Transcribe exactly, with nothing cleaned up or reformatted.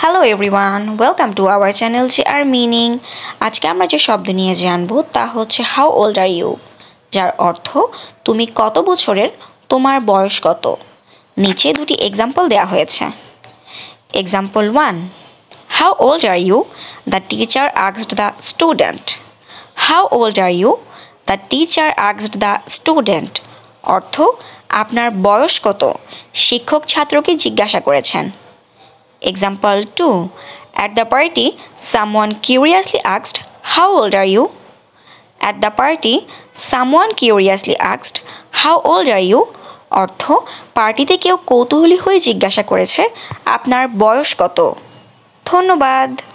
Hello everyone, welcome to our channel যে আর meaning. আজকে আমরা যে শব্দ নিয়ে জানবো তা হচ্ছে হাউ ওল্ড আর ইউ, যার অর্থ তুমি কত বছরের, তোমার বয়স কত। নিচে দুটি এক্সাম্পল দেওয়া হয়েছে। Example one, how old are you, the teacher asked the student. How old are you, the teacher asked the student, অর্থ আপনার বয়স কত, শিক্ষক ছাত্রকে জিজ্ঞাসা করেছেন। Example two, at the party, someone curiously asked, how old are you? At the party, someone curiously asked, how old are you? অর্থ পার্টিতে কেউ কৌতূহলী হয়ে জিজ্ঞাসা করেছে আপনার বয়স কত। ধন্যবাদ।